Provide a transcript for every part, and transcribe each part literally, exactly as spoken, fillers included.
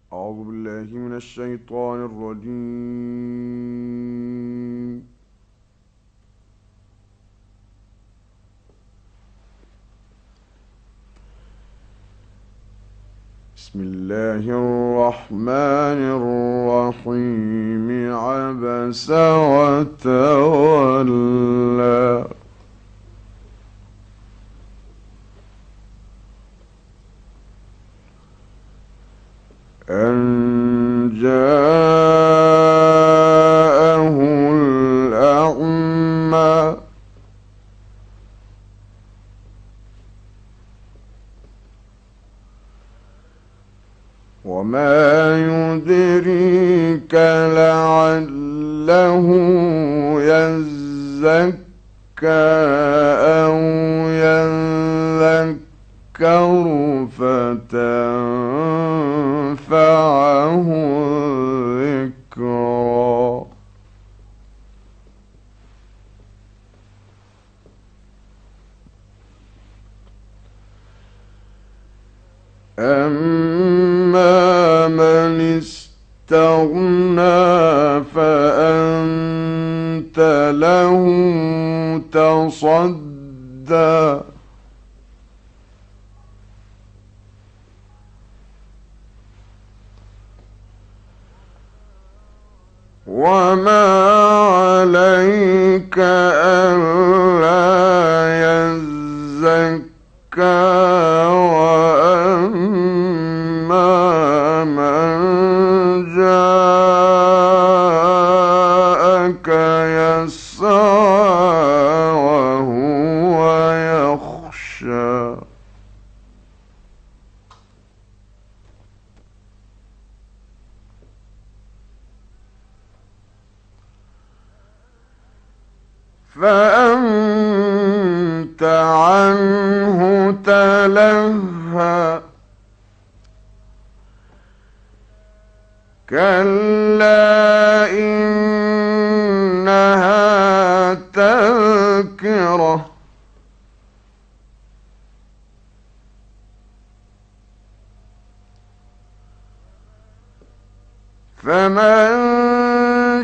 أعوذ بالله من الشيطان الرجيم. بسم الله الرحمن الرحيم. عبس وتولى أن جاءه الأعمى. وما يدريك لعله يزكى أو يذكر فتنفعه الذكرى. أما من استغنى فأنت له تصدى. وما عليك ألا يزكى. وأما من جاءك يسعى وهو يخشى. فأنت عنه تلهى. كلا إنها تذكرة. فمن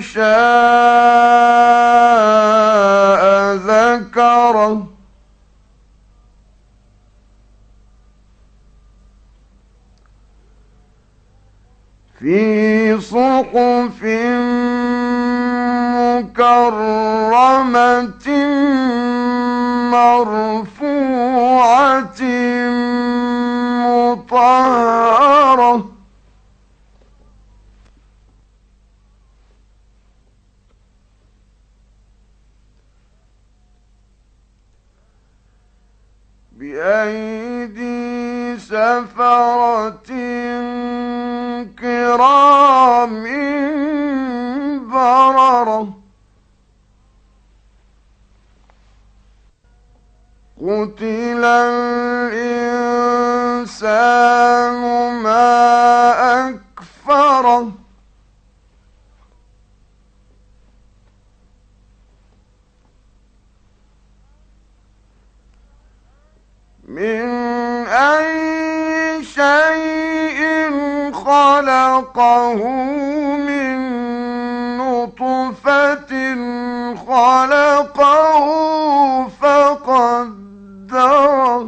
شاء ذكره. في صحف مكرمة مرفوعة مطهرة. بأيدي سفرة كرام بررة. قتل الإنسان ما أكفره. من أي شيء خلقه. من نطفة خلقه فقدره.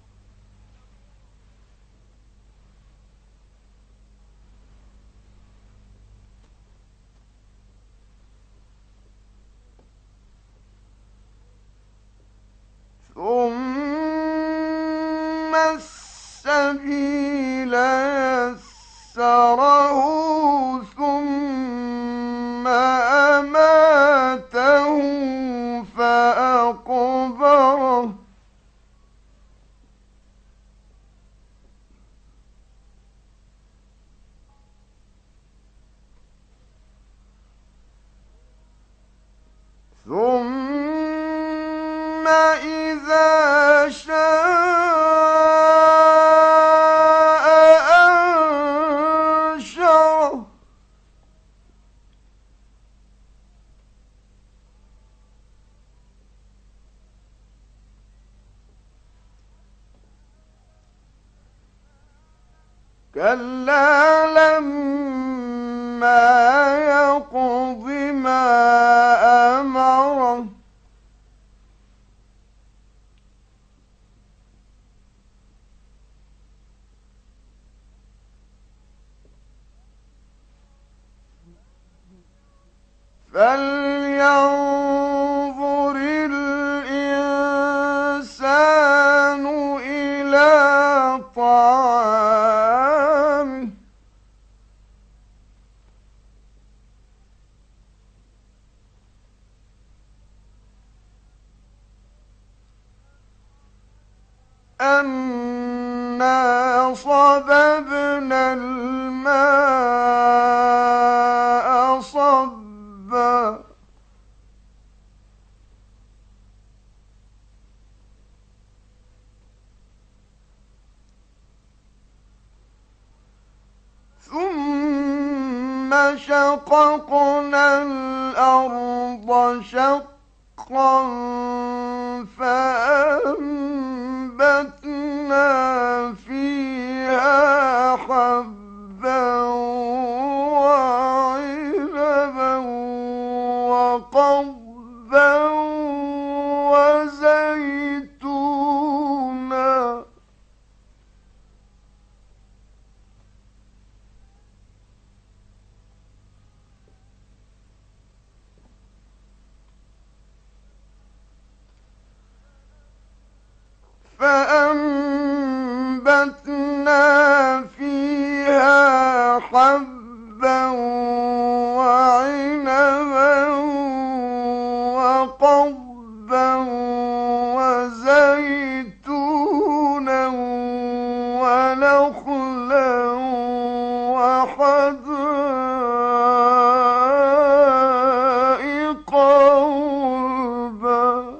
ثم السبيل يسره. ثم أماته فأقبره. ثم إذا شاء أنشره. كلا لما يقض ما أمره فلينظر الإنسان إلى طعامه أنا صببنا الماء صبا ثم شققنا الأرض شقا فأنبتنا فيها حبا وعنبا وقضبا وزيتونا فأنبتنا فيها حبا وعنبا وقضبا وزيتونا ونخلا وحدائق غلبا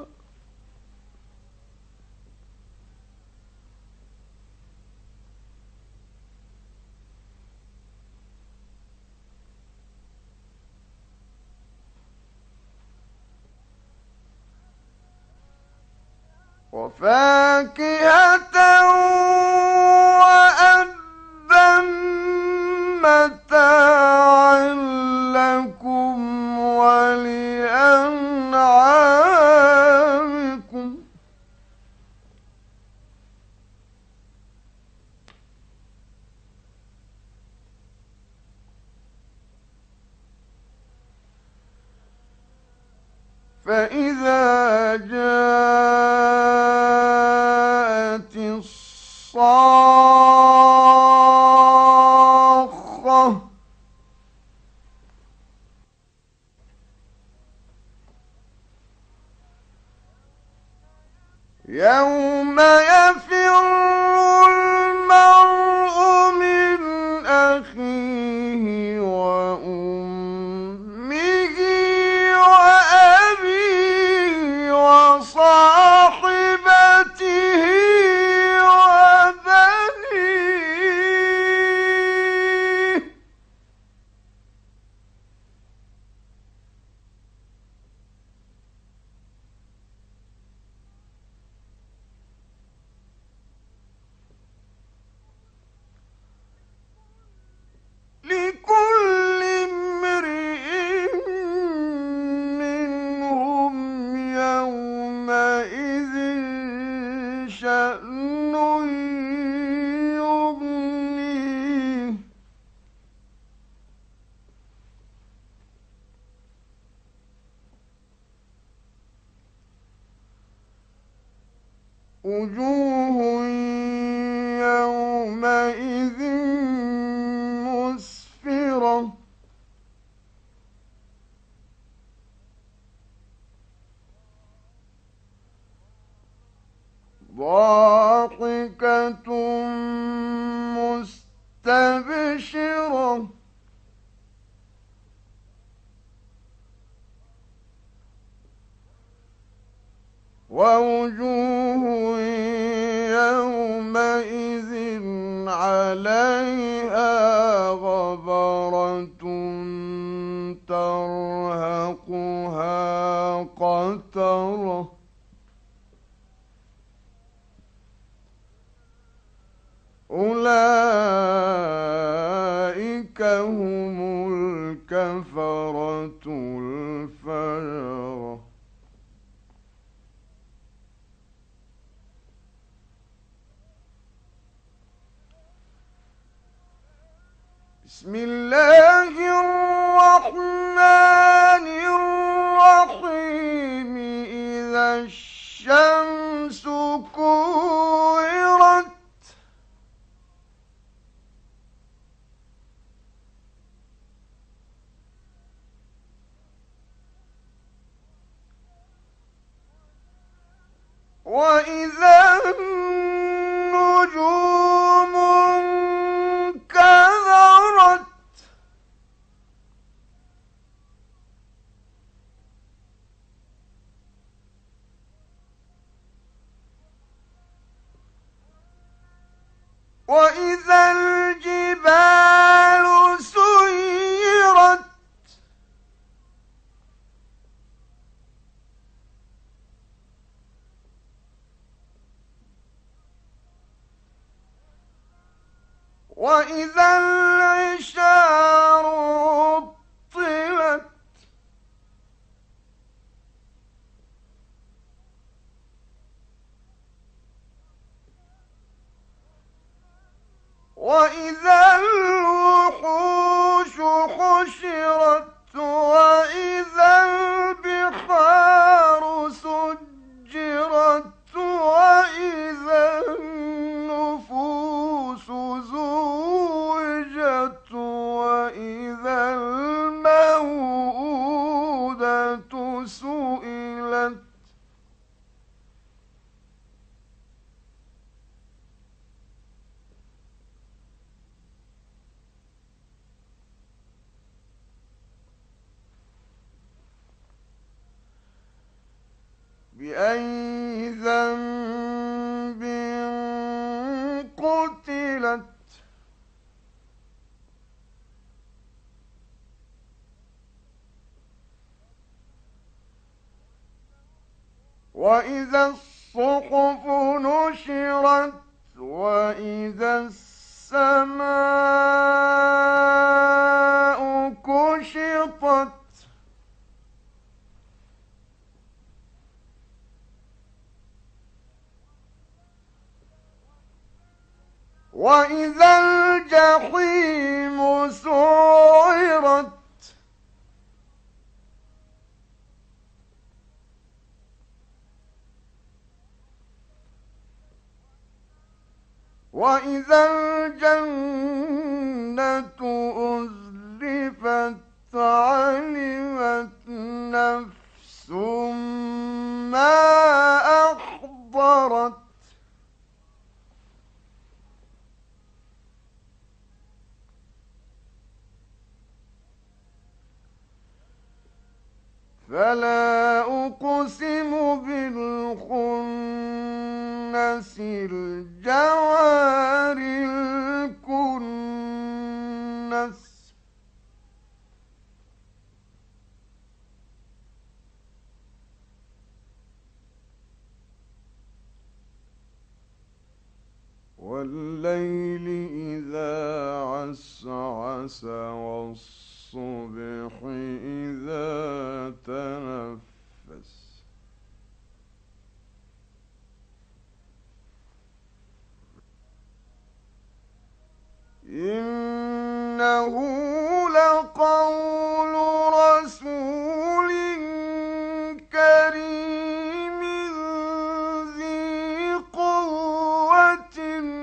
وفاكهة وأبا متاعا لكم ولأنعامكم فإذا جاءت الصاخة يوم يفر المرء من أخيه وأمه وأبيه وصاحبته وبنيه لكل امرئ منهم يومئذ شأن يغنيه وجوه يومئذ مسفرة ضاحكة مستبشرة ووجوه يومئذ عليها غبرة ترهقها قترة أولئك أولئك هم الكفرة الفجرة. بسم الله الرحمن الرحيم. إذا الشمس كورت وإذا النجوم انكدرت وإذا الجبال سيرت وإذا العشار عطلت وإذا الوحوش حشرت وإذا البحار سجرت وإذا النفوس زوجت وإذا الموءودة سئلت بأي ذنب قتلت وإذا الصحف نشرت وإذا السماء كشطت وإذا الجحيم سعرت وإذا الجنة أزلفت علمت نفس ما أحضرت فلا أقسم بالخنس الجوار الكنس والليل إذا عسعس والصبح إذا تنفس إنه لقول رسول كريم ذي قوة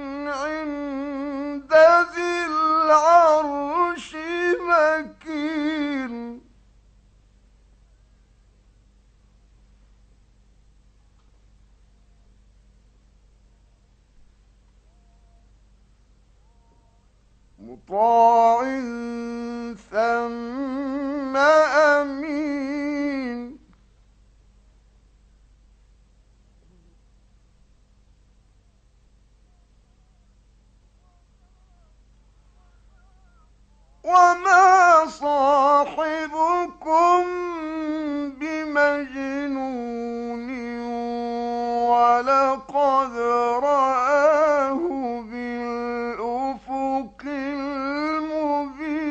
عند ذي العرش مكين مطاع ثم أمين وما صاحبكم بمجنون ولقد رآه بالأفق المبين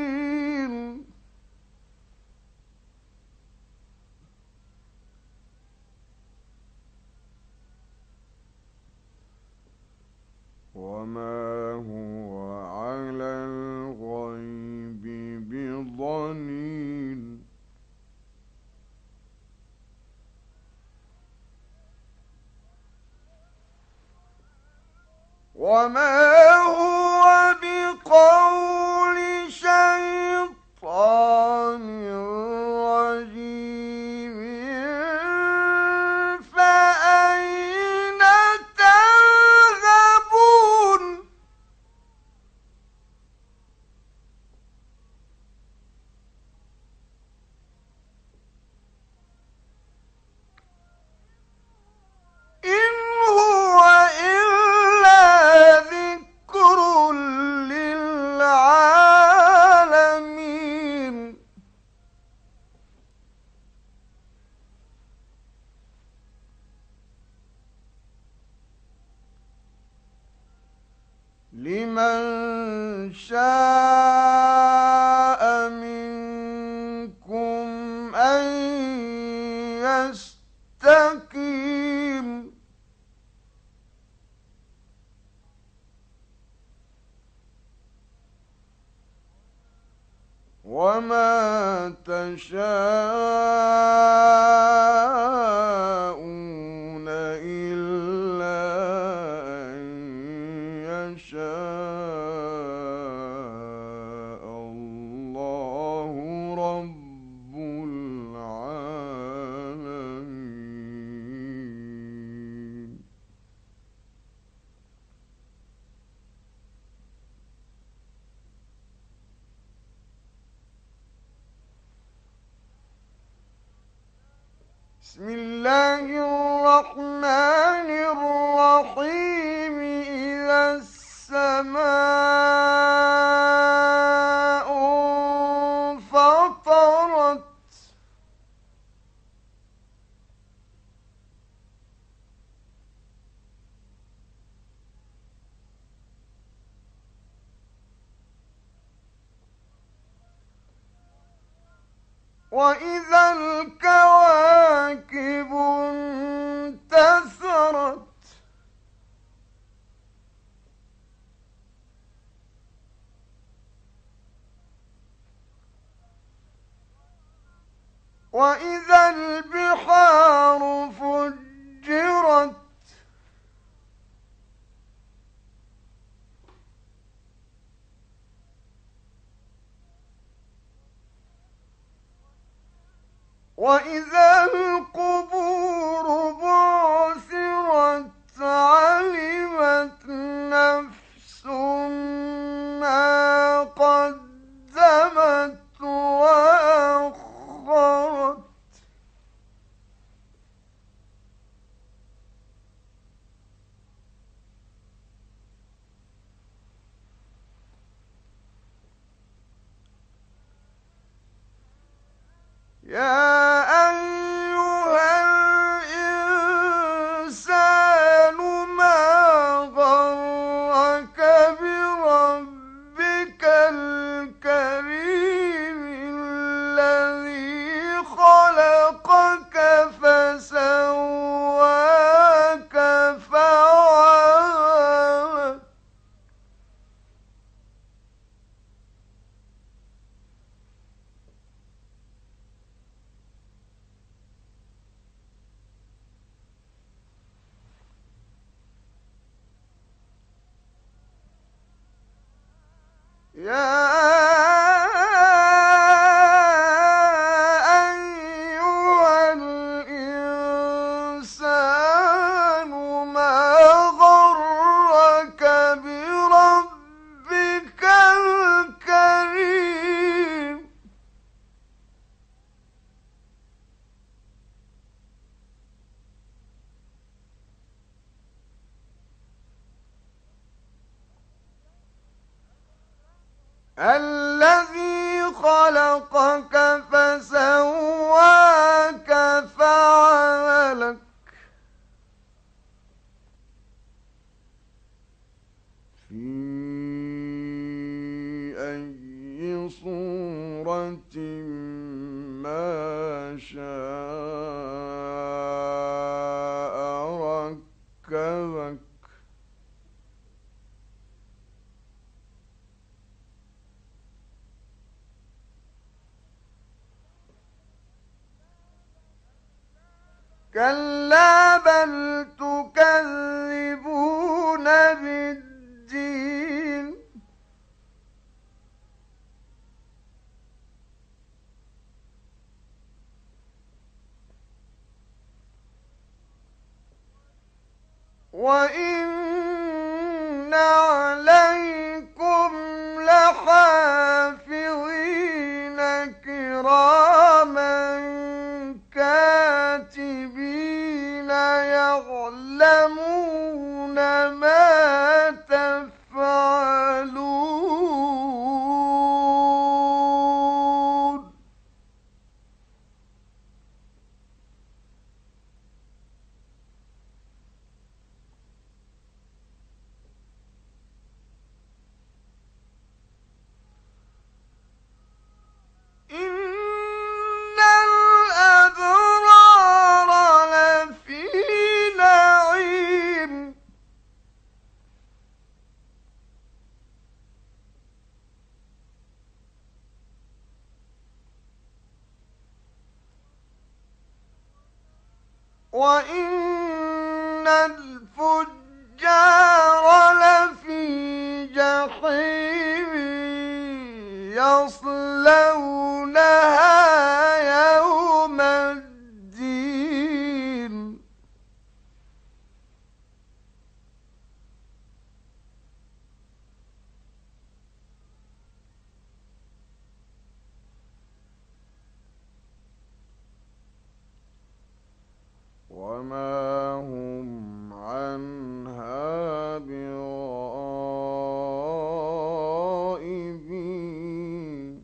وما هو بقول شيطان رجيم فأين تذهبون إن هو إلا ذكر للعالمين لمن شاء منكم أن يستقيم وما تشاءون إلا أن يشاء الله رب العالمين. بسم الله الرحمن الرحيم إذا السماء انفطرت وإذا الكواكب انتثرت وإذا البحار فجرت وإذا القبور بعثرت علمت نفس ما قدمت وأخرت يا أيها الإنسان ما غرك بربك الكريم الذي خلقك فسواك فعدلك يا أيها الإنسان ما غرك بربك الكريم الذي خلقك فسواك فعدلك في أي صورة ما شاء ركبك كلا بل تكذبون بالدين وإن عليكم لحافظين كراما كاتبين يعلمون ما تفعلون. إن الأبرار لفي نعيم وإن الفجار لفي جحيم يصلونها يوم الدين. وما هم عنها بغائبين.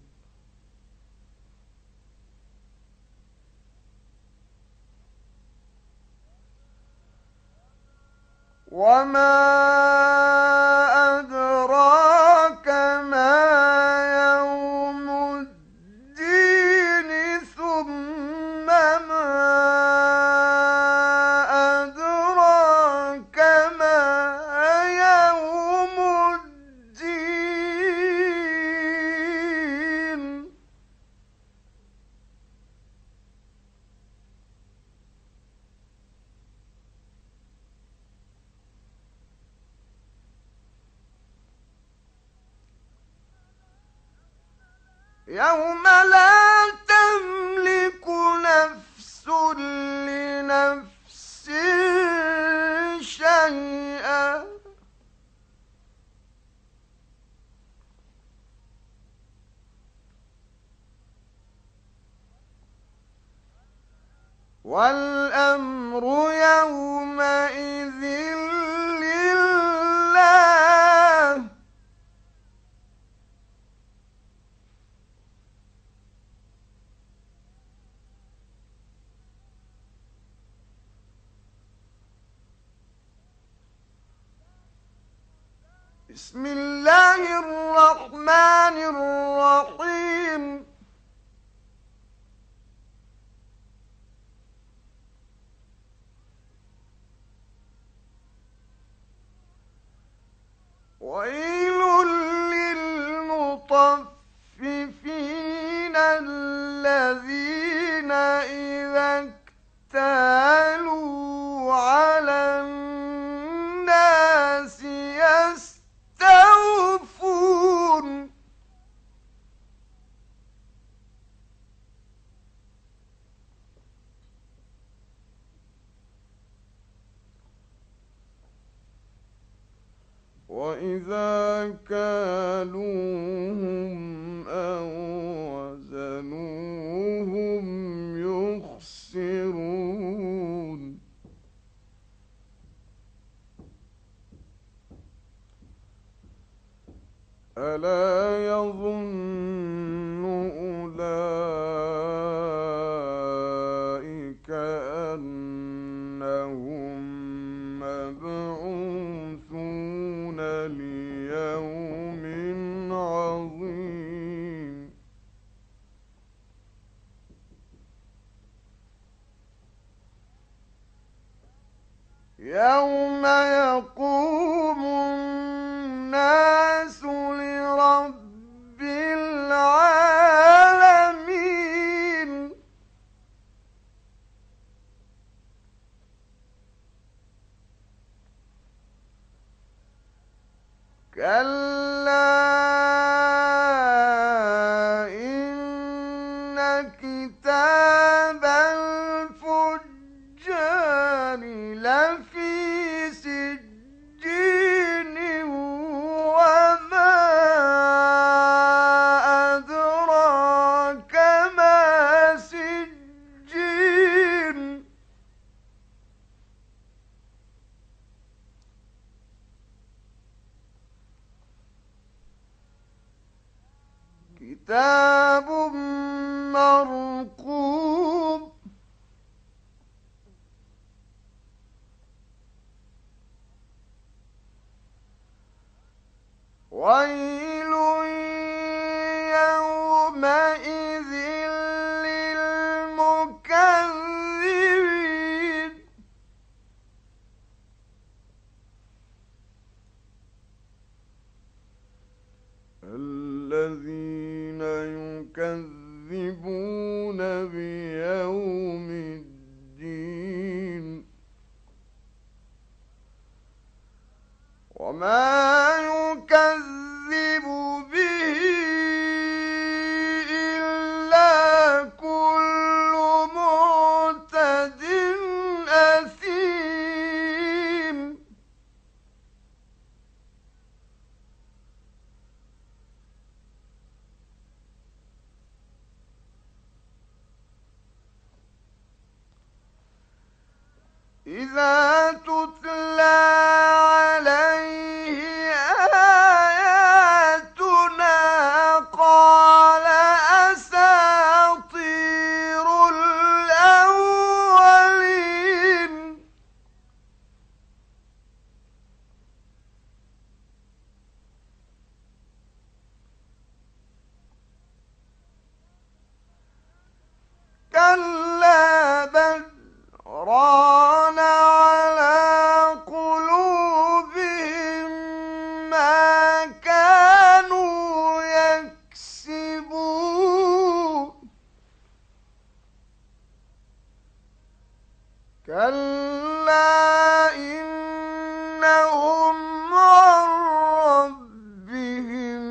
وما أدراك ما يوم الدين ثم ما أدراك ما يوم الدين. يوم لا تملك نفس لنفس شيئا والأمر يومئذ لله. بسم الله الرحمن الرحيم. ويل للمطففين الذين إذا اكتالوا على الناس يستوفون. وإذا كالوهم أو وزنوهم يخسرون. ألا يظن أولئك أنهم مبعوثون ليوم عظيم. يوم يقوم الناس لرب العالمين. كلا إن كتاب الفجار لفي كتاب مرقوم ويل يومئذ للمكذبين الذين يكذبون بيوم الدين وما يكذب به إلا كل معتد أثيم إذا تتلى عليه آياتنا قال أساطير الأولين كلا بل ران على قلوبهم ما كانوا يكسبون كلا إنهم عن ربهم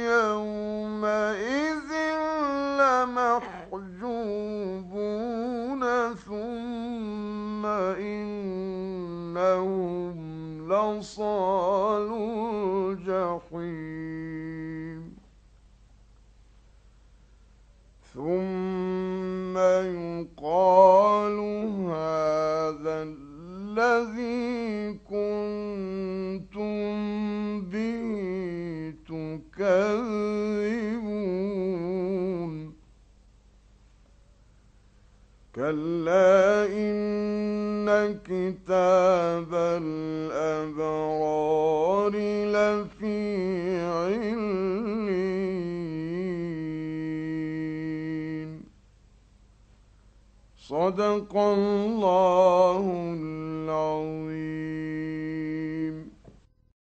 يومئذ لمحجوبون ثم إنهم لصالو الجحيم ثم يقال هذا الذي كنتم به تكذبون كلا إن كتاب الأبرار لفي عليين صدق الله العظيم.